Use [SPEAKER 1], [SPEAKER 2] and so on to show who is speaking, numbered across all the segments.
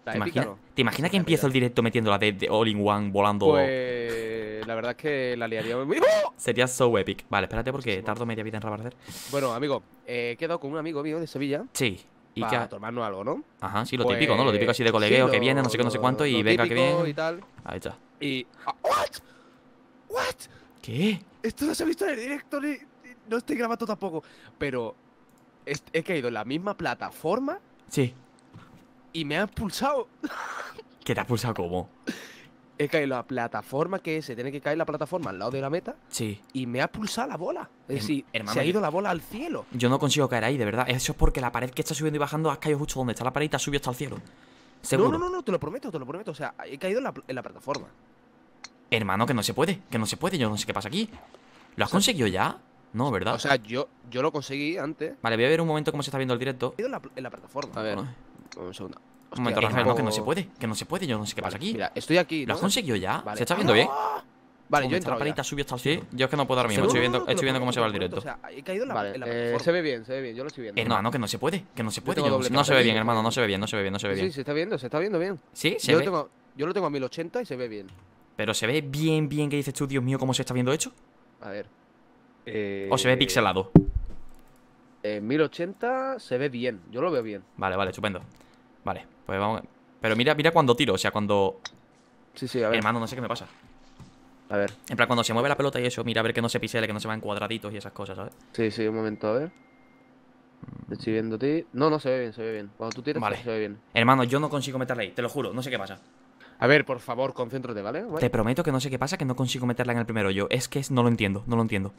[SPEAKER 1] La
[SPEAKER 2] ¿Te
[SPEAKER 1] épica
[SPEAKER 2] imaginas,
[SPEAKER 1] no.
[SPEAKER 2] ¿te imaginas
[SPEAKER 1] Esa
[SPEAKER 2] que
[SPEAKER 1] es la
[SPEAKER 2] empiezo el
[SPEAKER 1] realidad.
[SPEAKER 2] directo metiéndola de All in One volando?
[SPEAKER 1] Pues la verdad es que la liaría muy... ¡Oh!
[SPEAKER 2] Sería so epic. Vale, espérate porque
[SPEAKER 1] Muchísimo.
[SPEAKER 2] tardo media vida en reaparecer.
[SPEAKER 1] Bueno, amigo, he quedado con un amigo mío de Sevilla
[SPEAKER 2] Sí. ¿Y qué?
[SPEAKER 1] para tomarnos algo, ¿no?
[SPEAKER 2] Ajá, sí, lo típico, ¿no? Lo típico
[SPEAKER 1] Pues
[SPEAKER 2] así de
[SPEAKER 1] sí,
[SPEAKER 2] colegueo que viene, no sé qué, no sé cuánto, y
[SPEAKER 1] lo
[SPEAKER 2] venga que
[SPEAKER 1] típico y
[SPEAKER 2] bien.
[SPEAKER 1] tal.
[SPEAKER 2] Ahí está.
[SPEAKER 1] Y... ¿What? ¿What?
[SPEAKER 2] ¿Qué?
[SPEAKER 1] Esto no se ha visto en el directo ni no estoy grabando tampoco. Pero he caído en la misma plataforma
[SPEAKER 2] Sí.
[SPEAKER 1] y me ha expulsado.
[SPEAKER 2] ¿Qué te ha pulsado cómo?
[SPEAKER 1] He caído en la plataforma que se tiene que caer la plataforma al lado de la meta
[SPEAKER 2] Sí.
[SPEAKER 1] y me ha pulsado la bola. Es decir,
[SPEAKER 2] hermano,
[SPEAKER 1] se ha
[SPEAKER 2] yo-
[SPEAKER 1] ido la bola al cielo.
[SPEAKER 2] Yo no consigo caer ahí, de verdad. Eso es porque la pared que está subiendo y bajando has caído justo donde está la pared y te has subido hasta el cielo.
[SPEAKER 1] No, no,
[SPEAKER 2] Seguro.
[SPEAKER 1] no, no, te lo prometo, te lo prometo. O sea, he caído en la plataforma.
[SPEAKER 2] Hermano, que no se puede, que no se puede. Yo no sé qué pasa aquí. ¿Lo has
[SPEAKER 1] O sea,
[SPEAKER 2] conseguido ya? No, ¿verdad?
[SPEAKER 1] O sea, yo lo conseguí antes.
[SPEAKER 2] Vale, voy a ver un momento cómo se está viendo el directo.
[SPEAKER 1] He ido en la plataforma. A ver,
[SPEAKER 2] Ay,
[SPEAKER 1] un segundo.
[SPEAKER 2] un momento,
[SPEAKER 1] Hostia,
[SPEAKER 2] Rafael, no, que no se
[SPEAKER 1] tiempo.
[SPEAKER 2] puede, que no se puede. Yo no sé qué
[SPEAKER 1] Vale,
[SPEAKER 2] pasa aquí.
[SPEAKER 1] mira, estoy aquí,
[SPEAKER 2] ¿Lo has
[SPEAKER 1] ¿no?
[SPEAKER 2] conseguido ya?
[SPEAKER 1] Vale.
[SPEAKER 2] ¿Se está viendo bien?
[SPEAKER 1] Vale, yo
[SPEAKER 2] ¿Dónde
[SPEAKER 1] he
[SPEAKER 2] está la
[SPEAKER 1] entrado
[SPEAKER 2] pared?
[SPEAKER 1] ya.
[SPEAKER 2] ¿Te has subido hasta el cielo? Yo es que no puedo ahora mismo.
[SPEAKER 1] No,
[SPEAKER 2] Estoy
[SPEAKER 1] no,
[SPEAKER 2] viendo,
[SPEAKER 1] no, te lo
[SPEAKER 2] estoy viendo cómo se va el
[SPEAKER 1] prometo,
[SPEAKER 2] directo.
[SPEAKER 1] O sea, he caído en
[SPEAKER 3] Vale,
[SPEAKER 1] la plataforma.
[SPEAKER 3] se ve bien, yo lo estoy viendo.
[SPEAKER 2] Hermano, que no se puede, que no se puede.
[SPEAKER 1] tengo
[SPEAKER 2] Yo
[SPEAKER 1] doble
[SPEAKER 2] no se ve
[SPEAKER 1] pantalla,
[SPEAKER 2] bien,
[SPEAKER 1] sí,
[SPEAKER 2] hermano, no se ve bien, no se ve bien, no se ve
[SPEAKER 1] Sí,
[SPEAKER 2] bien.
[SPEAKER 1] se está viendo bien.
[SPEAKER 2] Sí, se
[SPEAKER 1] Yo
[SPEAKER 2] ve.
[SPEAKER 1] yo lo tengo a 1080 y se ve bien.
[SPEAKER 2] Pero se ve bien, bien, que dices tú, Dios mío, cómo se está viendo hecho.
[SPEAKER 1] A ver.
[SPEAKER 2] O se ve pixelado.
[SPEAKER 1] En 1080 se ve bien. Yo lo veo bien.
[SPEAKER 2] Vale, vale, estupendo. Vale, pues vamos. Pero mira, mira cuando tiro, o sea, cuando.
[SPEAKER 1] Sí, sí, a ver.
[SPEAKER 2] Hermano, no sé qué me pasa.
[SPEAKER 1] A ver.
[SPEAKER 2] En plan, cuando se mueve la pelota y eso, mira a ver que no se pisele, que no se va en cuadraditos y esas cosas, ¿sabes?
[SPEAKER 1] Sí, sí, un momento, a ver. Te estoy viendo a ti. No, no, se ve bien, se ve bien. Cuando tú tiras,
[SPEAKER 2] Vale.
[SPEAKER 1] se ve bien.
[SPEAKER 2] Hermano, yo no consigo meterla ahí, te lo juro, no sé qué pasa.
[SPEAKER 1] A ver, por favor, concéntrate, ¿vale?
[SPEAKER 2] Te prometo que no sé qué pasa, que no consigo meterla en el primero yo. Es que no lo entiendo, no lo entiendo.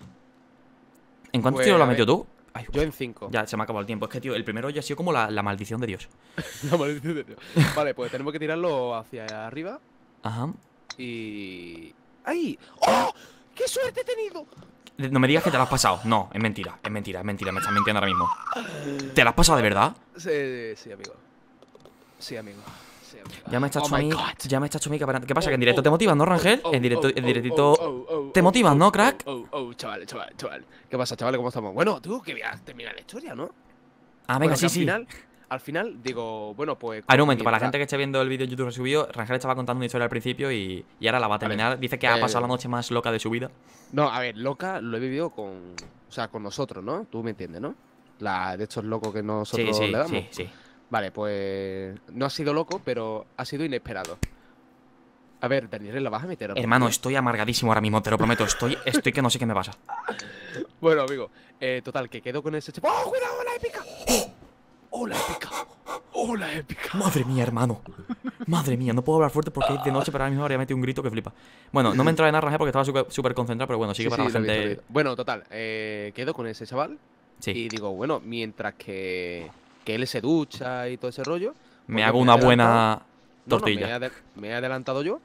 [SPEAKER 2] ¿En cuántos
[SPEAKER 1] Pues,
[SPEAKER 2] tiros lo
[SPEAKER 1] a
[SPEAKER 2] has metido
[SPEAKER 1] ver,
[SPEAKER 2] tú? Ay,
[SPEAKER 1] Yo en 5.
[SPEAKER 2] ya se me ha acabado el tiempo. Es que, tío, el primero ya ha sido como la maldición de Dios.
[SPEAKER 1] La maldición de Dios. Vale, pues tenemos que tirarlo hacia arriba
[SPEAKER 2] Ajá.
[SPEAKER 1] y... ¡Ay! ¡Oh! ¡Qué suerte he tenido!
[SPEAKER 2] No me digas que te lo has pasado. No, es mentira, es mentira, es mentira. Me estás mintiendo ahora mismo. ¿Te lo has pasado de verdad?
[SPEAKER 1] Sí, sí, amigo. Sí, amigo. Sí, amigo.
[SPEAKER 2] Ya me está
[SPEAKER 1] Oh
[SPEAKER 2] hecho a
[SPEAKER 1] my
[SPEAKER 2] mí.
[SPEAKER 1] God.
[SPEAKER 2] Ya me está hecho a mí que ¿Qué pasa? ¿Que en
[SPEAKER 1] Oh,
[SPEAKER 2] directo
[SPEAKER 1] oh,
[SPEAKER 2] te motivas, no, Rangel?
[SPEAKER 1] Oh,
[SPEAKER 2] En directo,
[SPEAKER 1] oh,
[SPEAKER 2] en
[SPEAKER 1] oh,
[SPEAKER 2] directito.
[SPEAKER 1] oh, oh,
[SPEAKER 2] ¿Te
[SPEAKER 1] oh,
[SPEAKER 2] motivas,
[SPEAKER 1] oh,
[SPEAKER 2] no,
[SPEAKER 1] oh,
[SPEAKER 2] crack?
[SPEAKER 1] chaval. ¿Qué pasa, chavales? ¿Cómo estamos? Bueno, tú que ya termina la historia, ¿no?
[SPEAKER 2] Ah,
[SPEAKER 1] Bueno,
[SPEAKER 2] venga, sí,
[SPEAKER 1] que
[SPEAKER 2] sí.
[SPEAKER 1] al final, digo, bueno, pues...
[SPEAKER 2] A ver, un momento, para la
[SPEAKER 1] mientras-
[SPEAKER 2] gente que esté viendo el vídeo en YouTube subido, Rangel estaba contando una historia al principio y ahora la va a terminar. Dice que ha pasado la noche más loca de su vida.
[SPEAKER 1] No, a ver, loca lo he vivido con... O sea, con nosotros, ¿no? Tú me entiendes, ¿no? De estos locos que
[SPEAKER 2] Sí,
[SPEAKER 1] nosotros
[SPEAKER 2] sí,
[SPEAKER 1] le damos.
[SPEAKER 2] sí, sí.
[SPEAKER 1] Vale, pues... No ha sido loco, pero ha sido inesperado. A ver, Daniel, ¿la vas a meter ahora?
[SPEAKER 2] Hermano, estoy amargadísimo ahora mismo, te lo prometo. Estoy que no sé qué me pasa.
[SPEAKER 1] Bueno, amigo, total, que quedo con ese... ¡Oh, cuidado, la épica! ¡Oh, la épica! ¡Oh, la épica!
[SPEAKER 2] Madre mía, hermano. Madre mía, no puedo hablar fuerte porque es de noche, pero ahora mismo habría metido un grito que flipa. Bueno, no me entraba en nada, Rangel, porque estaba súper concentrado, pero bueno, sigue para la
[SPEAKER 1] lo he visto, lo he
[SPEAKER 2] gente.
[SPEAKER 1] visto. Bueno, total, quedo con ese chaval
[SPEAKER 2] Sí.
[SPEAKER 1] y digo, bueno, mientras que él se ducha y todo ese rollo...
[SPEAKER 2] Me
[SPEAKER 1] pues
[SPEAKER 2] hago
[SPEAKER 1] yo
[SPEAKER 2] una
[SPEAKER 1] he adelantado.
[SPEAKER 2] buena
[SPEAKER 1] No,
[SPEAKER 2] tortilla.
[SPEAKER 1] me he adelantado yo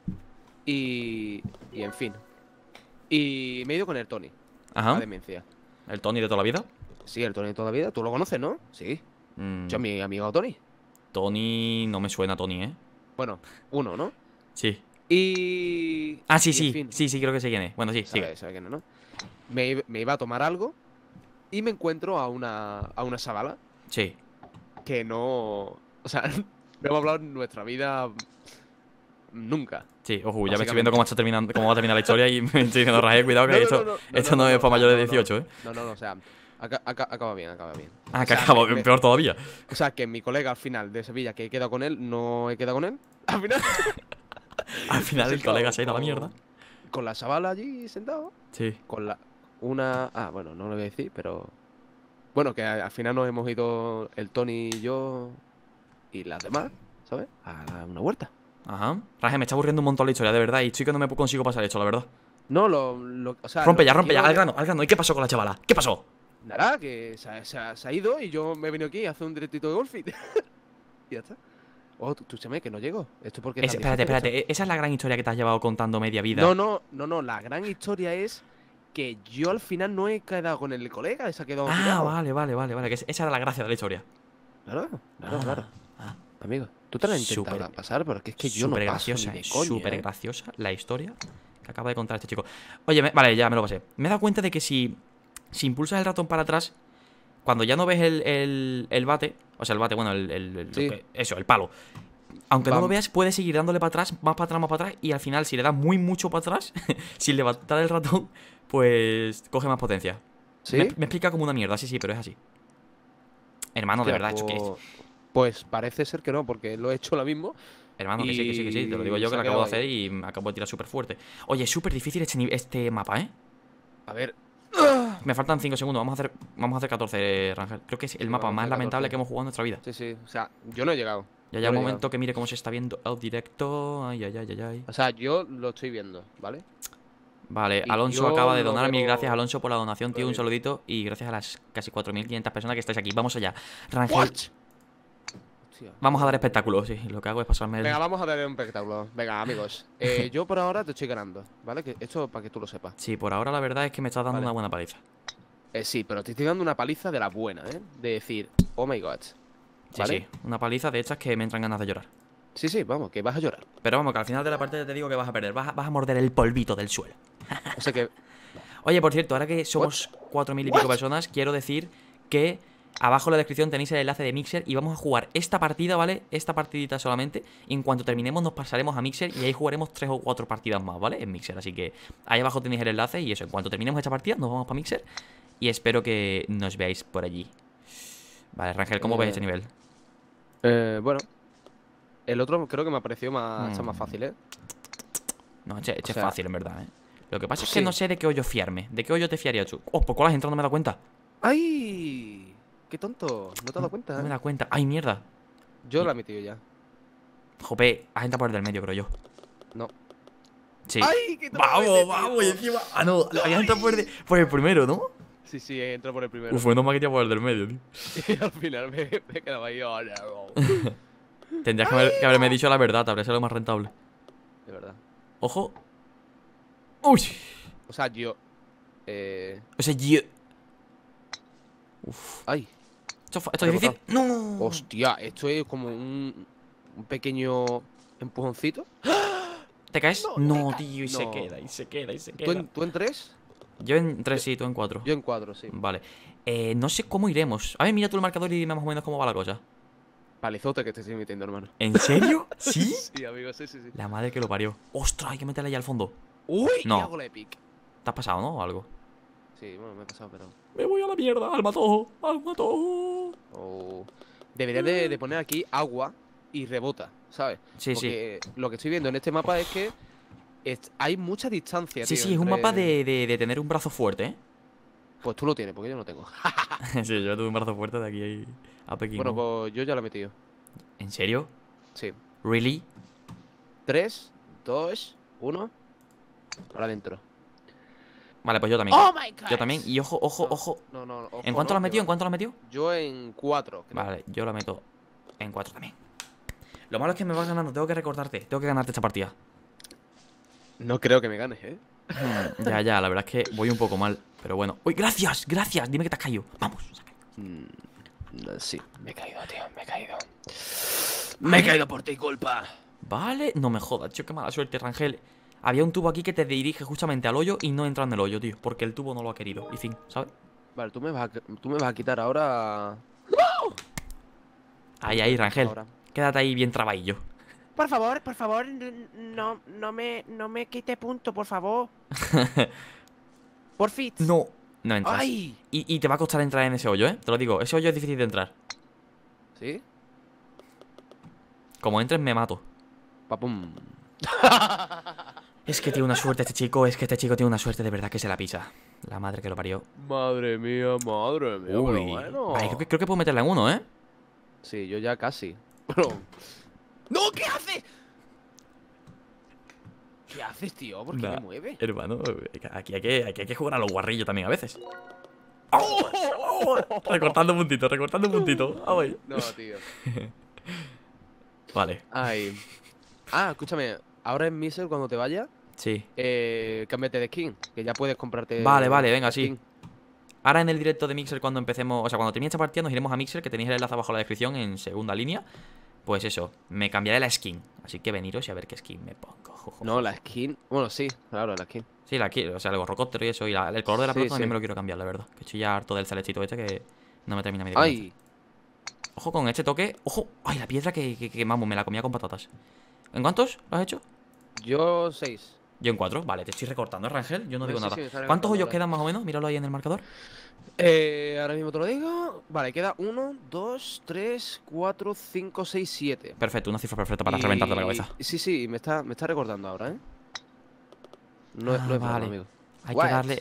[SPEAKER 1] y en fin. Y me he ido con el Tony, la
[SPEAKER 2] Ajá.
[SPEAKER 1] demencia.
[SPEAKER 2] El Tony de toda la vida.
[SPEAKER 1] Sí, el Tony de toda la vida. ¿Tú lo conoces, no? Sí.
[SPEAKER 2] Mm,
[SPEAKER 1] Yo, mi amigo Tony.
[SPEAKER 2] Tony no me suena Tony, ¿eh?
[SPEAKER 1] Bueno, uno, ¿no?
[SPEAKER 2] Sí.
[SPEAKER 1] Y...
[SPEAKER 2] Ah, sí,
[SPEAKER 1] y, en
[SPEAKER 2] sí.
[SPEAKER 1] fin,
[SPEAKER 2] Sí, creo que sé quién es. Bueno, sí, sigue.
[SPEAKER 1] sabe quién es, ¿no? Me iba a tomar algo y me encuentro a una chavala
[SPEAKER 2] Sí.
[SPEAKER 1] que no... O sea, no hemos hablado en nuestra vida nunca.
[SPEAKER 2] Sí, ojo, ya me estoy
[SPEAKER 1] Básicamente.
[SPEAKER 2] viendo cómo cómo va a terminar la historia y me estoy diciendo, Rangel, cuidado que esto no es para mayores de 18, ¿eh?
[SPEAKER 1] No, o sea, acaba bien, acaba bien.
[SPEAKER 2] Ah,
[SPEAKER 1] O
[SPEAKER 2] que
[SPEAKER 1] sea,
[SPEAKER 2] acabo, peor todavía.
[SPEAKER 1] O sea, que mi colega al final de Sevilla, que he quedado con él, no he quedado con él. Al final,
[SPEAKER 2] Al final el colega se ha ido a la mierda.
[SPEAKER 1] con la chavala allí sentado.
[SPEAKER 2] Sí.
[SPEAKER 1] Con una... Ah, bueno, no lo voy a decir, pero... Bueno, que al final nos hemos ido el Tony y yo y las demás, ¿sabes? A una huerta.
[SPEAKER 2] Ajá. Rangel, me está aburriendo un montón la historia, de verdad. Y estoy que no me consigo pasar esto, la verdad.
[SPEAKER 1] No, o sea...
[SPEAKER 2] Rompe
[SPEAKER 1] lo
[SPEAKER 2] ya,
[SPEAKER 1] que
[SPEAKER 2] rompe ya.
[SPEAKER 1] quiero-
[SPEAKER 2] Al grano. ¿Y qué pasó con la chavala? ¿Qué pasó?
[SPEAKER 1] Nada, que se ha ido y yo me he venido aquí a hacer un directito de golfit. Y ya está. Oh, tú escúchame, que no llego. Esto porque... es tan
[SPEAKER 2] Espérate,
[SPEAKER 1] difícil,
[SPEAKER 2] espérate. Esa es la gran historia que te has llevado contando media vida.
[SPEAKER 1] No, la gran historia es que yo al final no he quedado con el colega, se ha quedado
[SPEAKER 2] Ah,
[SPEAKER 1] tirado.
[SPEAKER 2] vale. Que esa era la gracia de la historia.
[SPEAKER 1] Claro.
[SPEAKER 2] Ah,
[SPEAKER 1] Amigo, tú te la has intentado
[SPEAKER 2] Súper-
[SPEAKER 1] pasar, pero es que yo no
[SPEAKER 2] súper
[SPEAKER 1] paso
[SPEAKER 2] graciosa,
[SPEAKER 1] ni de coña,
[SPEAKER 2] súper
[SPEAKER 1] ¿eh?
[SPEAKER 2] graciosa la historia que acaba de contar este chico. Oye, vale, ya me lo pasé. Me he dado cuenta de que si impulsas el ratón para atrás, cuando ya no ves el bate, o sea, el bate, bueno,
[SPEAKER 1] Sí.
[SPEAKER 2] el palo, Aunque no lo
[SPEAKER 1] Vam-
[SPEAKER 2] veas, puedes seguir dándole para atrás, más para atrás, más para atrás. Y al final, si le das muy mucho para atrás, sin levantar el ratón, pues coge más potencia.
[SPEAKER 1] ¿Sí?
[SPEAKER 2] Me explica como una mierda, sí, sí, pero es así. Hermano, de
[SPEAKER 1] Hostia,
[SPEAKER 2] verdad, ¿esto qué es?
[SPEAKER 1] pues parece ser que no, porque lo he hecho ahora mismo
[SPEAKER 2] Hermano, que sí, que sí, que sí. Te lo digo
[SPEAKER 1] y
[SPEAKER 2] yo
[SPEAKER 1] se
[SPEAKER 2] que
[SPEAKER 1] ha
[SPEAKER 2] lo acabo de
[SPEAKER 1] quedado
[SPEAKER 2] hacer
[SPEAKER 1] ahí.
[SPEAKER 2] y me acabo de tirar súper fuerte. Oye, es súper difícil este mapa, ¿eh?
[SPEAKER 1] A ver.
[SPEAKER 2] Me faltan 5 segundos. Vamos a hacer 14, Rangel. Creo que es el
[SPEAKER 1] Sí,
[SPEAKER 2] mapa
[SPEAKER 1] vamos a
[SPEAKER 2] más
[SPEAKER 1] hacer
[SPEAKER 2] lamentable
[SPEAKER 1] 14.
[SPEAKER 2] que hemos jugado en nuestra vida.
[SPEAKER 1] Sí, sí. O sea, yo no he llegado.
[SPEAKER 2] Ya
[SPEAKER 1] Yo
[SPEAKER 2] un
[SPEAKER 1] no he
[SPEAKER 2] momento
[SPEAKER 1] llegado.
[SPEAKER 2] que mire cómo se está viendo el directo. Ay, ay, ay, ay, ay.
[SPEAKER 1] O sea, yo lo estoy viendo, ¿vale?
[SPEAKER 2] Vale,
[SPEAKER 1] Y
[SPEAKER 2] Alonso
[SPEAKER 1] yo
[SPEAKER 2] acaba de
[SPEAKER 1] lo
[SPEAKER 2] donar. Mil gracias,
[SPEAKER 1] veo.
[SPEAKER 2] Alonso, por la donación,
[SPEAKER 1] Lo veo
[SPEAKER 2] tío. Un
[SPEAKER 1] bien.
[SPEAKER 2] saludito. Y gracias a las casi 4.500 personas que estáis aquí. Vamos allá. Rangel,
[SPEAKER 1] ¿What? Hostia,
[SPEAKER 2] vamos a dar
[SPEAKER 1] madre mía.
[SPEAKER 2] espectáculo. Sí, lo que hago es pasarme el.
[SPEAKER 1] Venga, vamos a dar un espectáculo. Venga, amigos. Yo por ahora te estoy ganando, ¿vale? Que esto para que tú lo sepas.
[SPEAKER 2] Sí, por ahora la verdad es que me estás dando
[SPEAKER 1] Vale.
[SPEAKER 2] una buena paliza.
[SPEAKER 1] Sí, pero te estoy dando una paliza de la buena, ¿eh? De decir, oh my god.
[SPEAKER 2] Sí,
[SPEAKER 1] ¿Vale?
[SPEAKER 2] sí. Una paliza de estas que me entran ganas de llorar.
[SPEAKER 1] Sí, sí, vamos, que vas a llorar.
[SPEAKER 2] Pero vamos, que al final de la partida te digo que vas a perder. Vas a morder el polvito del suelo.
[SPEAKER 1] O sea que.
[SPEAKER 2] Oye, por cierto, ahora que somos 4.000 y pico
[SPEAKER 1] What?
[SPEAKER 2] personas, quiero decir que abajo en la descripción tenéis el enlace de Mixer y vamos a jugar esta partida, ¿vale? Esta partidita solamente. Y en cuanto terminemos nos pasaremos a Mixer y ahí jugaremos 3 o 4 partidas más, ¿vale? En Mixer, así que ahí abajo tenéis el enlace y eso, en cuanto terminemos esta partida nos vamos para Mixer y espero que nos veáis por allí. Vale, Rangel, ¿cómo ves este nivel?
[SPEAKER 1] Bueno. El otro creo que me ha parecido está más
[SPEAKER 2] Mm.
[SPEAKER 1] fácil, ¿eh?
[SPEAKER 2] No, este
[SPEAKER 1] O
[SPEAKER 2] es
[SPEAKER 1] sea,
[SPEAKER 2] fácil, en verdad, ¿eh? Lo que pasa es que
[SPEAKER 1] sí.
[SPEAKER 2] no sé de qué hoyo fiarme. ¿De qué hoyo te fiarías tú? Oh, ¿por cuál has entrado? No me he dado cuenta.
[SPEAKER 1] ¡Ay! ¡Qué tonto! No te has dado cuenta,
[SPEAKER 2] No me he
[SPEAKER 1] ¿eh?
[SPEAKER 2] dado cuenta. ¡Ay, mierda!
[SPEAKER 1] Yo la he metido ya.
[SPEAKER 2] Jope, has entrado por el del medio, creo yo.
[SPEAKER 1] No.
[SPEAKER 2] Sí.
[SPEAKER 1] ¡Ay! ¡Qué
[SPEAKER 2] Vamos, vamos, y encima. Ah, no, habías entrado por el primero, ¿no?
[SPEAKER 1] Sí, sí, entró por el primero.
[SPEAKER 2] Uf, menos mal que te por el del medio, tío.
[SPEAKER 1] Y al final me quedaba ahí. Oh, no.
[SPEAKER 2] Tendrías que haberme dicho la verdad, habría sido lo más rentable.
[SPEAKER 1] De verdad.
[SPEAKER 2] Ojo. Uy.
[SPEAKER 1] O sea, yo.
[SPEAKER 2] O sea, yo. Uf.
[SPEAKER 1] ¡Ay!
[SPEAKER 2] Esto es difícil. No.
[SPEAKER 1] Hostia, esto es como un pequeño empujoncito.
[SPEAKER 2] ¿Te caes?
[SPEAKER 1] No,
[SPEAKER 2] No, tío, y se
[SPEAKER 1] no.
[SPEAKER 2] queda, y se queda, y se
[SPEAKER 1] ¿Tú
[SPEAKER 2] queda.
[SPEAKER 1] tú en 3?
[SPEAKER 2] Yo en 3 sí, tú en 4.
[SPEAKER 1] Yo en 4, sí.
[SPEAKER 2] Vale. No sé cómo iremos. A ver, mira tú el marcador y dime más o menos cómo va la cosa.
[SPEAKER 1] Palizote que te estoy metiendo, hermano.
[SPEAKER 2] ¿En serio? ¿Sí?
[SPEAKER 1] Sí, amigo, sí, sí, sí.
[SPEAKER 2] La madre que lo parió. ¡Ostras! Hay que meterla ya al fondo.
[SPEAKER 1] ¡Uy!
[SPEAKER 2] No.
[SPEAKER 1] Y hago la epic.
[SPEAKER 2] ¿Te has pasado, no? O algo.
[SPEAKER 1] Sí, bueno, me he pasado, pero.
[SPEAKER 2] Me voy a la mierda, al matojo, al matojo.
[SPEAKER 1] Oh. Debería de poner aquí agua y rebota, ¿sabes?
[SPEAKER 2] Sí, sí.
[SPEAKER 1] Porque lo que estoy viendo en este mapa es que hay mucha distancia,
[SPEAKER 2] Sí,
[SPEAKER 1] tío,
[SPEAKER 2] sí, es un
[SPEAKER 1] entre-
[SPEAKER 2] mapa de tener un brazo fuerte, ¿eh?
[SPEAKER 1] Pues tú lo tienes, porque yo no tengo.
[SPEAKER 2] Sí, yo tuve un brazo fuerte de aquí a Pekín.
[SPEAKER 1] Bueno,
[SPEAKER 2] ¿no?
[SPEAKER 1] pues yo ya lo he metido.
[SPEAKER 2] ¿En serio?
[SPEAKER 1] Sí.
[SPEAKER 2] ¿Really?
[SPEAKER 1] 3, 2, 1. Ahora adentro.
[SPEAKER 2] Vale, pues yo también.
[SPEAKER 1] ¡Oh, my God!
[SPEAKER 2] Yo también. Y ojo, ojo,
[SPEAKER 1] No,
[SPEAKER 2] ojo.
[SPEAKER 1] No, no, ojo,
[SPEAKER 2] ¿En cuánto
[SPEAKER 1] no,
[SPEAKER 2] lo has
[SPEAKER 1] que
[SPEAKER 2] metido?
[SPEAKER 1] va.
[SPEAKER 2] ¿En cuánto lo has metido?
[SPEAKER 1] Yo en 4.
[SPEAKER 2] Vale, yo lo meto en 4 también. Lo malo es que me vas ganando. Tengo que recordarte. Tengo que ganarte esta partida.
[SPEAKER 1] No creo que me ganes, ¿eh?
[SPEAKER 2] Ya, ya, la verdad es que voy un poco mal. Pero bueno. ¡Uy, gracias! ¡Gracias! Dime que te has caído. Vamos.
[SPEAKER 1] Sí, me he caído, tío, me he caído. Me he caído por ti, culpa.
[SPEAKER 2] Vale. No me jodas, tío. Qué mala suerte, Rangel. Había un tubo aquí que te dirige justamente al hoyo y no entra en el hoyo, tío. Porque el tubo no lo ha querido. Y fin, ¿sabes?
[SPEAKER 1] Vale, tú me vas a quitar ahora.
[SPEAKER 2] Ahí, Rangel.
[SPEAKER 1] Ahora.
[SPEAKER 2] Quédate ahí bien trabajillo.
[SPEAKER 3] Por favor, no me quite punto, por favor. Por fit.
[SPEAKER 2] No. No entras.
[SPEAKER 1] ¡Ay!
[SPEAKER 2] Y te va a costar entrar en ese hoyo, ¿eh? Te lo digo. Ese hoyo es difícil de entrar.
[SPEAKER 1] ¿Sí?
[SPEAKER 2] Como entres, me mato.
[SPEAKER 1] Papum.
[SPEAKER 2] Es que tiene una suerte este chico. Es que este chico tiene una suerte de verdad que se la pisa. La madre que lo parió.
[SPEAKER 1] Madre mía, pero
[SPEAKER 2] Uy.
[SPEAKER 1] bueno.
[SPEAKER 2] Vale, creo que puedo meterla en uno, ¿eh?
[SPEAKER 1] Sí, yo ya casi. Pero. ¡No! ¿Qué haces? ¿Qué haces, tío? ¿Por qué
[SPEAKER 2] Nah,
[SPEAKER 1] me mueve?
[SPEAKER 2] Hermano, aquí hay que jugar a los guarrillos también a veces. ¡Oh! Recortando puntitos, recortando puntitos. Vamos ahí.
[SPEAKER 1] No, tío.
[SPEAKER 2] Vale,
[SPEAKER 1] Ay. Ah, escúchame. Ahora en Mixer, cuando te vayas,
[SPEAKER 2] sí.
[SPEAKER 1] cámbiate de skin. Que ya puedes comprarte.
[SPEAKER 2] Vale, venga, sí.
[SPEAKER 1] skin.
[SPEAKER 2] Ahora en el directo de Mixer cuando empecemos, o sea, cuando termine esta partida nos iremos a Mixer, que tenéis el enlace abajo en la descripción en segunda línea. Pues eso, me cambiaré la skin. Así que veniros y a ver qué skin me pongo.
[SPEAKER 1] No, la skin. Bueno, sí, claro, la skin.
[SPEAKER 2] Sí, la quiero, o sea, el gorrocóptero y eso. Y el color de la
[SPEAKER 1] Sí,
[SPEAKER 2] pelota también
[SPEAKER 1] sí.
[SPEAKER 2] me lo quiero cambiar, la verdad. Que estoy ya harto del celestito este que no me termina mi
[SPEAKER 1] ¡Ay!
[SPEAKER 2] Ojo con este toque. Ojo. Ay, la piedra que vamos, me la comía con patatas. ¿En cuántos lo has hecho?
[SPEAKER 1] Yo 6.
[SPEAKER 2] Yo en 4. Vale, te estoy recortando, Rangel. Yo no digo
[SPEAKER 1] Sí,
[SPEAKER 2] nada.
[SPEAKER 1] sí, está
[SPEAKER 2] ¿Cuántos
[SPEAKER 1] recortando,
[SPEAKER 2] hoyos
[SPEAKER 1] vale.
[SPEAKER 2] quedan más o menos? Míralo ahí en el marcador.
[SPEAKER 1] Ahora mismo te lo digo. Vale, queda 1, 2, 3, 4, 5, 6, 7.
[SPEAKER 2] Perfecto, una cifra perfecta para reventarte la cabeza.
[SPEAKER 1] Sí, sí, me está recordando ahora, ¿eh? No, no es broma,
[SPEAKER 2] vale.
[SPEAKER 1] amigo.
[SPEAKER 2] Hay
[SPEAKER 1] What?
[SPEAKER 2] que darle.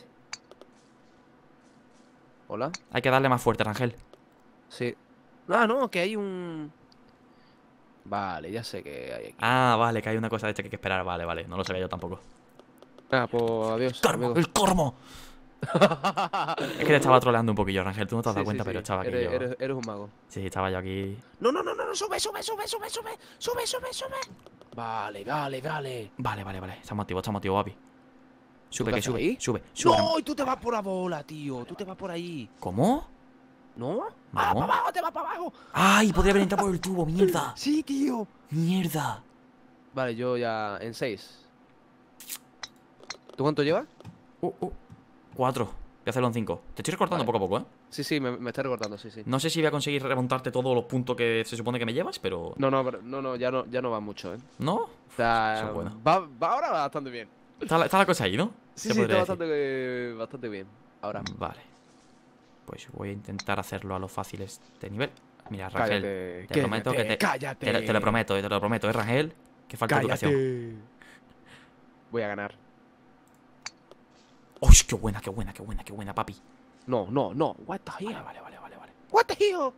[SPEAKER 1] ¿Hola?
[SPEAKER 2] Hay que darle más fuerte, Rangel.
[SPEAKER 1] Sí. Ah, no, que hay un... Vale, ya sé que hay aquí.
[SPEAKER 2] Ah, vale, que hay una cosa de esta que hay que esperar. Vale, vale. No lo sabía yo tampoco.
[SPEAKER 1] Ah, pues adiós,
[SPEAKER 2] ¡Cormo!
[SPEAKER 1] amigo.
[SPEAKER 2] ¡El cormo! Es que te estaba troleando un poquillo, Rangel. Tú no te has dado
[SPEAKER 1] Sí,
[SPEAKER 2] cuenta,
[SPEAKER 1] sí,
[SPEAKER 2] pero
[SPEAKER 1] sí.
[SPEAKER 2] estaba aquí
[SPEAKER 1] Eres,
[SPEAKER 2] yo.
[SPEAKER 1] eres un mago.
[SPEAKER 2] Sí, estaba yo aquí.
[SPEAKER 3] No, no, no, no, no, sube, sube, sube, sube, sube, sube, sube, sube.
[SPEAKER 1] Vale, vale, vale.
[SPEAKER 2] Vale, vale, vale. Estamos activos, papi. Sube,
[SPEAKER 1] qué
[SPEAKER 2] que
[SPEAKER 1] haces
[SPEAKER 2] sube.
[SPEAKER 1] ahí?
[SPEAKER 2] Sube, sube.
[SPEAKER 1] No, y tú te vas por la bola, tío. Tú te vas por ahí.
[SPEAKER 2] ¿Cómo?
[SPEAKER 1] ¿No?
[SPEAKER 2] No.
[SPEAKER 1] Ah, para abajo, te vas para abajo.
[SPEAKER 2] ¡Ay! Podría haber entrado por el tubo, mierda.
[SPEAKER 1] Sí, tío.
[SPEAKER 2] Mierda.
[SPEAKER 1] Vale, yo ya en 6. ¿Tú cuánto llevas?
[SPEAKER 2] 4. Voy a hacerlo en 5. Te estoy recortando
[SPEAKER 1] Vale.
[SPEAKER 2] poco a poco, ¿eh?
[SPEAKER 1] Sí, sí, me está recortando, sí, sí.
[SPEAKER 2] No sé si voy a conseguir remontarte todos los puntos que se supone que me llevas, pero.
[SPEAKER 1] No, no, no, ya no va mucho, ¿eh?
[SPEAKER 2] ¿No?
[SPEAKER 1] O sea,
[SPEAKER 2] Eso es bueno.
[SPEAKER 1] va ahora bastante bien.
[SPEAKER 2] Está la cosa ahí, ¿no?
[SPEAKER 1] Sí,
[SPEAKER 2] Se
[SPEAKER 1] sí,
[SPEAKER 2] podría
[SPEAKER 1] está
[SPEAKER 2] decir.
[SPEAKER 1] bastante bien. Ahora.
[SPEAKER 2] Vale. Pues voy a intentar hacerlo a lo fácil este nivel. Mira, Rangel.
[SPEAKER 1] Cállate,
[SPEAKER 2] Te prometo que te.
[SPEAKER 1] cállate.
[SPEAKER 2] Te lo prometo, Rangel. Que falta educación.
[SPEAKER 1] Cállate. Voy a ganar.
[SPEAKER 2] ¡Uy, qué buena, papi!
[SPEAKER 1] No, no, no. What the hell?
[SPEAKER 2] Vale.
[SPEAKER 3] What the hell?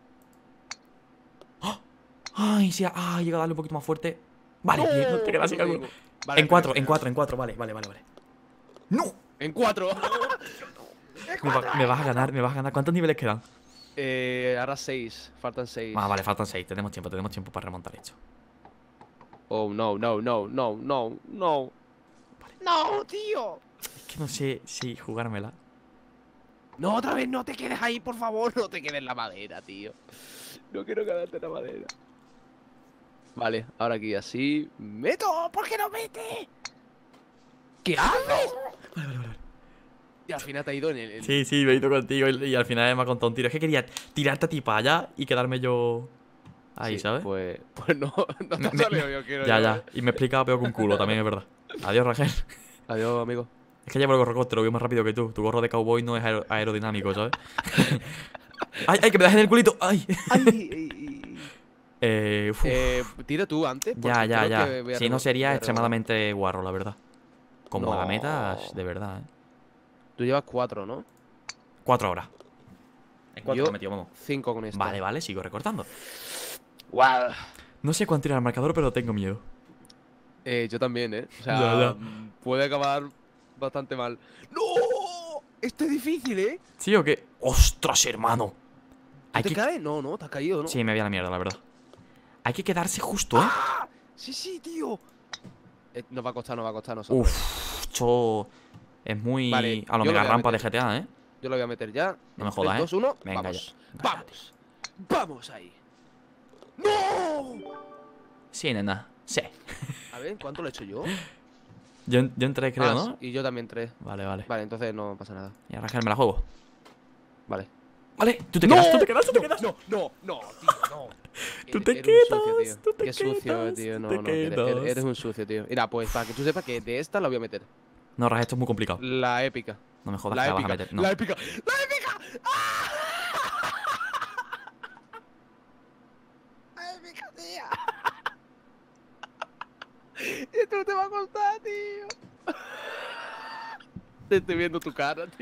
[SPEAKER 2] ¡Ay, sí! ¡Ah! Llega a darle un poquito más fuerte. Vale,
[SPEAKER 1] No,
[SPEAKER 2] bien, no te quedas sin
[SPEAKER 1] no
[SPEAKER 2] algo.
[SPEAKER 1] tengo. Vale,
[SPEAKER 2] En 4,
[SPEAKER 1] espera.
[SPEAKER 2] en 4, vale. ¡No!
[SPEAKER 1] En 4.
[SPEAKER 2] Me vas a ganar. ¿Cuántos niveles quedan?
[SPEAKER 1] Ahora 6. Faltan 6.
[SPEAKER 2] Ah, vale, faltan 6. Tenemos tiempo para remontar esto.
[SPEAKER 1] Oh, no.
[SPEAKER 3] No, tío.
[SPEAKER 2] Es que no sé si jugármela.
[SPEAKER 3] No, otra vez no te quedes ahí, por favor.
[SPEAKER 1] No te quedes en la madera, tío. No quiero quedarte en la madera. Vale, ahora aquí así. ¡Meto!
[SPEAKER 3] No, ¿por qué no mete?
[SPEAKER 1] ¿Qué haces? Y al final te ha ido en el...
[SPEAKER 2] Sí, me he ido contigo y al final me ha contado un tiro. Es que quería tirarte a ti para allá y quedarme yo ahí,
[SPEAKER 1] Sí,
[SPEAKER 2] ¿sabes?
[SPEAKER 1] Pues no te ha salido, yo quiero.
[SPEAKER 2] Ya. Y me explicaba peor que un culo, también es verdad. Adiós, Rangel.
[SPEAKER 1] Adiós, amigo.
[SPEAKER 2] Es que llevo el gorro te lo veo más rápido que tú. Tu gorro de cowboy no es aerodinámico, ¿sabes? ¡Ay, que me das en el culito! ¡Ay! Uf.
[SPEAKER 1] Tira tú antes. porque
[SPEAKER 2] Ya.
[SPEAKER 1] creo que voy a
[SPEAKER 2] Si no sería
[SPEAKER 1] voy a
[SPEAKER 2] extremadamente guarro, la verdad. Como a la
[SPEAKER 1] No.
[SPEAKER 2] meta, de verdad, ¿eh?
[SPEAKER 1] Tú llevas 4, ¿no?
[SPEAKER 2] 4 horas. En 4
[SPEAKER 1] Yo-
[SPEAKER 2] lo he metido, vamos.
[SPEAKER 1] 5 con esto.
[SPEAKER 2] Vale, sigo recortando.
[SPEAKER 1] Wow.
[SPEAKER 2] No sé cuánto irá el marcador, pero tengo miedo.
[SPEAKER 1] Yo también, ¿eh? O sea,
[SPEAKER 2] Ya.
[SPEAKER 1] puede acabar bastante mal. ¡No! Esto es difícil, ¿eh?
[SPEAKER 2] ¿Sí o qué? ¡Ostras, hermano! Hay
[SPEAKER 1] ¿Te
[SPEAKER 2] que...
[SPEAKER 1] cae? No, te has caído, ¿no?
[SPEAKER 2] Sí, me voy a la mierda, la verdad. Hay que quedarse justo, ¿eh?
[SPEAKER 1] Sí, tío. Nos va a costar, no sé.
[SPEAKER 2] Uf, esto es muy
[SPEAKER 1] Vale,
[SPEAKER 2] a lo
[SPEAKER 1] yo lo
[SPEAKER 2] mega
[SPEAKER 1] voy a
[SPEAKER 2] rampa de
[SPEAKER 1] meter.
[SPEAKER 2] GTA, ¿eh?
[SPEAKER 1] Yo lo voy a meter ya.
[SPEAKER 2] No me
[SPEAKER 1] En
[SPEAKER 2] jodas,
[SPEAKER 1] 3, 2, 1.
[SPEAKER 2] Venga,
[SPEAKER 1] Vamos.
[SPEAKER 2] ya.
[SPEAKER 1] Vamos. Vamos ahí. ¡No!
[SPEAKER 2] Sí, nena. Sí.
[SPEAKER 1] A ver, ¿cuánto lo he hecho yo?
[SPEAKER 2] Yo en 3 creo, ¿no?
[SPEAKER 1] Y yo también 3.
[SPEAKER 2] Vale.
[SPEAKER 1] Vale, entonces no pasa nada.
[SPEAKER 2] Y a Rangel me la juego.
[SPEAKER 1] Vale.
[SPEAKER 2] Vale, tú te quedas, tú te quedas.
[SPEAKER 1] No, tío, no.
[SPEAKER 2] Tú te
[SPEAKER 1] Eres un
[SPEAKER 2] quedas,
[SPEAKER 1] sucio, tío.
[SPEAKER 2] tú te
[SPEAKER 1] Qué sucio,
[SPEAKER 2] quedas,
[SPEAKER 1] tío.
[SPEAKER 2] tú
[SPEAKER 1] No,
[SPEAKER 2] te
[SPEAKER 1] no,
[SPEAKER 2] quedas.
[SPEAKER 1] eres un sucio, tío. Mira, pues para que tú sepas que de esta la voy a meter.
[SPEAKER 2] No, Rangel, esto es muy complicado.
[SPEAKER 1] La épica.
[SPEAKER 2] No me jodas
[SPEAKER 1] La
[SPEAKER 2] que la vas a
[SPEAKER 1] épica.
[SPEAKER 2] meter. No.
[SPEAKER 1] La épica. ¡La épica! ¡Ah! ¡La épica, tío! Esto te va a costar, tío. Te estoy viendo tu cara, tío.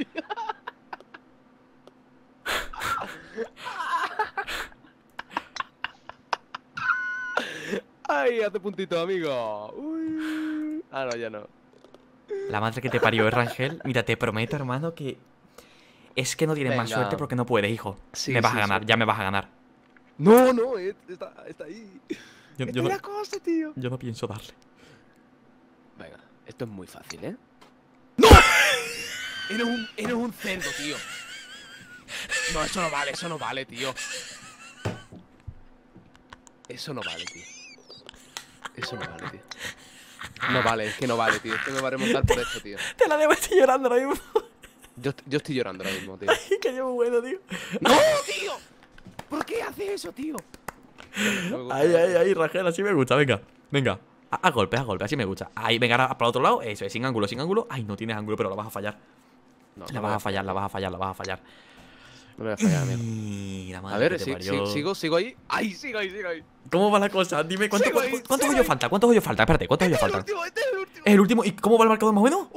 [SPEAKER 1] Ay, hace puntito, amigo. Uy. Ah, no, ya no.
[SPEAKER 2] La madre que te parió, Rangel. Mira, te prometo, hermano, que... Es que no tienes más
[SPEAKER 1] Venga.
[SPEAKER 2] suerte porque no puedes, hijo.
[SPEAKER 1] Sí,
[SPEAKER 2] me vas
[SPEAKER 1] sí,
[SPEAKER 2] a ganar,
[SPEAKER 1] sí.
[SPEAKER 2] ya me vas a ganar.
[SPEAKER 1] No, está ahí.
[SPEAKER 2] Yo
[SPEAKER 1] Está
[SPEAKER 2] no,
[SPEAKER 1] la cosa, tío.
[SPEAKER 2] yo no pienso darle.
[SPEAKER 1] Venga, esto es muy fácil, ¿eh? ¡No! Eres un cerdo, tío. No, eso no vale, tío. Eso no vale, tío. Eso no vale, tío. No vale, es que no vale, tío. Es que me va a remontar por esto, tío.
[SPEAKER 2] Te la debo, estoy llorando ahora mismo.
[SPEAKER 1] Yo estoy llorando ahora mismo, tío.
[SPEAKER 2] Ay, que llevo bueno, tío.
[SPEAKER 1] ¡No, tío!
[SPEAKER 3] ¿Por qué hace eso, tío?
[SPEAKER 1] No me gusta.
[SPEAKER 2] Ahí, Rangel, así me gusta, venga. Venga. A golpe, así me gusta. Ahí, venga, ahora para el otro lado. Eso es, sin ángulo, sin ángulo. Ay, no tienes ángulo, pero la vas a fallar.
[SPEAKER 1] No,
[SPEAKER 2] La
[SPEAKER 1] no
[SPEAKER 2] vas
[SPEAKER 1] lo
[SPEAKER 2] a fallar, la vas a fallar, la vas a fallar.
[SPEAKER 1] No le voy a fallar, amigo.
[SPEAKER 2] Mira,
[SPEAKER 1] A
[SPEAKER 2] madre
[SPEAKER 1] ver,
[SPEAKER 2] que te parió.
[SPEAKER 1] sigo ahí. ¡Ay, sigo ahí!
[SPEAKER 2] ¿Cómo va la cosa? Dime, ¿cuántos
[SPEAKER 1] Sigo ahí,
[SPEAKER 2] cuántos
[SPEAKER 1] sigo
[SPEAKER 2] hoyos
[SPEAKER 1] ahí.
[SPEAKER 2] falta? ¿Cuántos hoyos falta? Espérate, ¿cuántos hoyos faltan?
[SPEAKER 1] Este es el último.
[SPEAKER 2] ¿Es el último? ¿Y cómo va el marcador más o menos?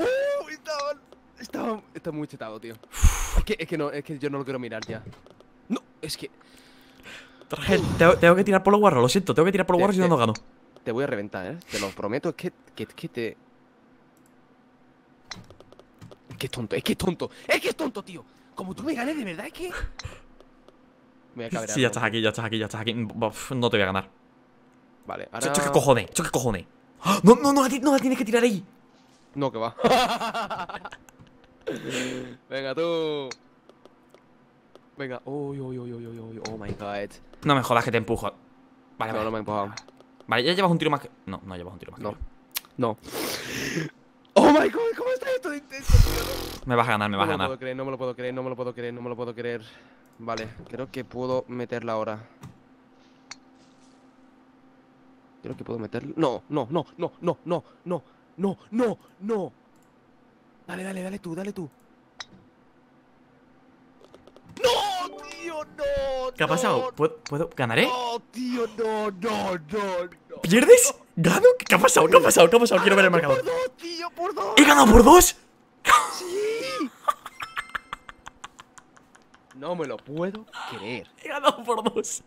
[SPEAKER 1] Está muy chetado, tío. Es que yo no lo quiero mirar ya. No, es que
[SPEAKER 2] Rangel, tengo que tirar por los guarros, lo siento, tengo que tirar por los guarros si no, no gano.
[SPEAKER 1] te voy a reventar, te lo prometo. Es que te... Es que es tonto, tío. Como tú me ganes, de verdad, es que... Me voy a cabrear.
[SPEAKER 2] Sí, ya estás aquí, ya estás aquí. Uf, no te voy a ganar.
[SPEAKER 1] Vale, ahora...
[SPEAKER 2] ¿Qué cojones? ¿Qué cojones? ¡Ah! No, no la tienes que tirar ahí.
[SPEAKER 1] No, que va. Venga, tú. Venga. Uy. Oh my god.
[SPEAKER 2] No me jodas que te empujo. Vale,
[SPEAKER 1] No,
[SPEAKER 2] vale.
[SPEAKER 1] no me he empujado.
[SPEAKER 2] Vale, ya llevas un tiro más que... No llevas un tiro más que
[SPEAKER 1] No.
[SPEAKER 2] yo.
[SPEAKER 1] No. Oh my god, ¿cómo está esto de intenso, tío?
[SPEAKER 2] Me vas a ganar, me
[SPEAKER 1] No
[SPEAKER 2] vas
[SPEAKER 1] me
[SPEAKER 2] a
[SPEAKER 1] lo
[SPEAKER 2] ganar.
[SPEAKER 1] puedo creer, no me lo puedo creer. Vale, creo que puedo meterla ahora. Creo que puedo meterla. No. Dale tú. ¡No, tío, no!
[SPEAKER 2] ¿Qué ha pasado? ¿Puedo? ¿Ganaré?
[SPEAKER 1] No, tío, no.
[SPEAKER 2] ¿Pierdes? ¿Gano? ¿Qué ha pasado? Quiero ver el marcador.
[SPEAKER 1] Por dos, tío, por dos.
[SPEAKER 2] ¿He ganado por 2?
[SPEAKER 1] Sí. No me lo puedo creer.
[SPEAKER 2] He ganado por 2.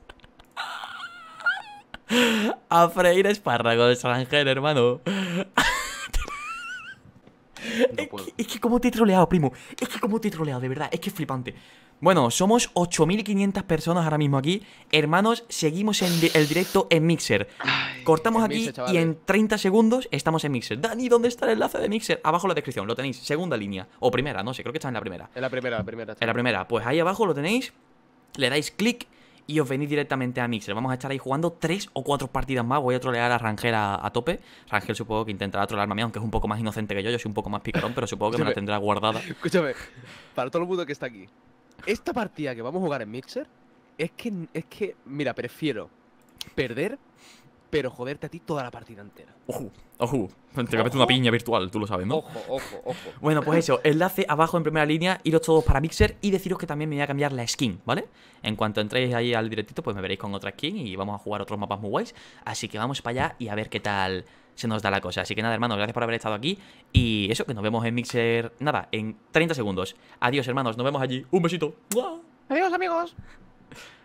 [SPEAKER 2] A freír espárragos, Rangel, hermano.
[SPEAKER 1] No puedo.
[SPEAKER 2] Es que como te he troleado, primo. Es que como te he troleado, de verdad. Es que es flipante. Bueno, somos 8500 personas ahora mismo aquí. Hermanos, seguimos en el directo en Mixer. Cortamos
[SPEAKER 1] en
[SPEAKER 2] aquí
[SPEAKER 1] Mixer,
[SPEAKER 2] y
[SPEAKER 1] chavales.
[SPEAKER 2] en 30 segundos estamos en Mixer. Dani, ¿dónde está el enlace de Mixer? Abajo en la descripción, lo tenéis. Segunda línea. O primera, no sé, creo que está en la primera.
[SPEAKER 1] En la primera.
[SPEAKER 2] En la primera, pues ahí abajo lo tenéis. Le dais clic y os venís directamente a Mixer. Vamos a estar ahí jugando 3 o 4 partidas más. Voy a trolear a Rangel a tope. Rangel supongo que intentará trolearme a mí, aunque es un poco más inocente que yo. Yo soy un poco más picarón, pero supongo que me la tendrá guardada.
[SPEAKER 1] Escúchame, para todo el mundo que está aquí. Esta partida que vamos a jugar en Mixer es que, mira, prefiero perder, pero joderte a ti toda la partida entera.
[SPEAKER 2] Ojo. Te voy a meter una piña virtual, tú lo sabes, ¿no?
[SPEAKER 1] Ojo.
[SPEAKER 2] Bueno, pues eso, enlace abajo en primera línea, iros todos para Mixer y deciros que también me voy a cambiar la skin, ¿vale? En cuanto entréis ahí al directito, pues me veréis con otra skin y vamos a jugar otros mapas muy guays. Así que vamos para allá y a ver qué tal se nos da la cosa. Así que nada, hermanos, gracias por haber estado aquí. Y eso, que nos vemos en Mixer, nada, en 30 segundos. Adiós, hermanos, nos vemos allí. Un besito. ¡Mua!
[SPEAKER 3] Adiós, amigos.